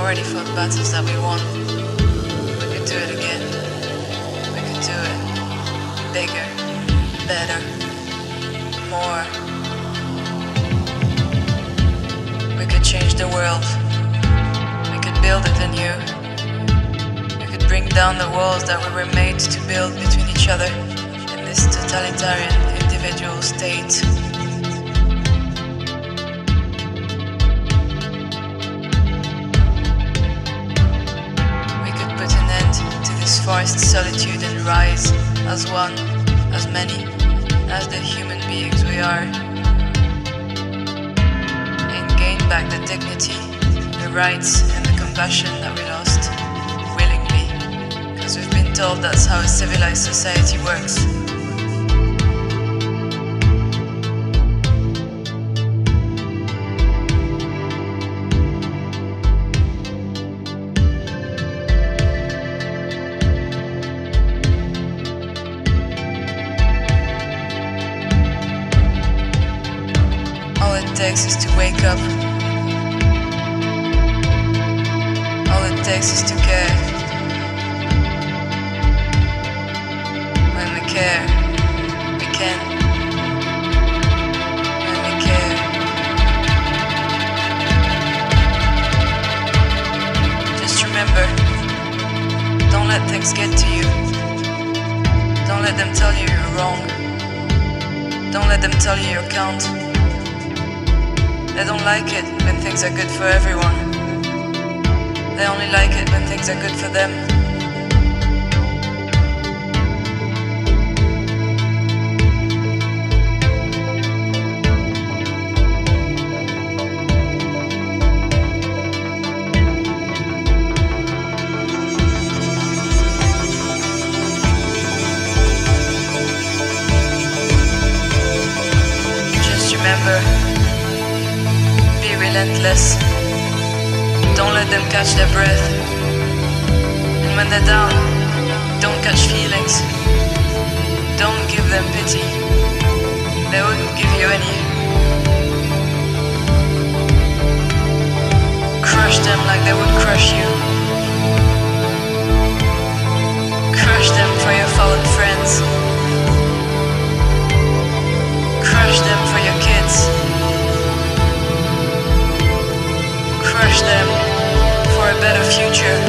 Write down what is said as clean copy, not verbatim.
already fought battles that we won. We could do it again. We could do it bigger, better, more. We could change the world. We could build it anew. We could bring down the walls that we were made to build between each other in this totalitarian individual state. Forced solitude and rise as one, as many, as the human beings we are, and gain back the dignity, the rights and the compassion that we lost willingly, because we've been told that's how a civilized society works. All it takes is to wake up. All it takes is to care. When we care, we can. When we care. Just remember, don't let things get to you. Don't let them tell you you're wrong. Don't let them tell you you can't. They don't like it when things are good for everyone. They only like it when things are good for them. Just remember, relentless. Don't let them catch their breath. And when they're down, don't catch feelings. Don't give them pity. They wouldn't give you any. Crush them like they would crush you. Crush them for your fallen friends. Crush them for your kids. Crush them for a better future.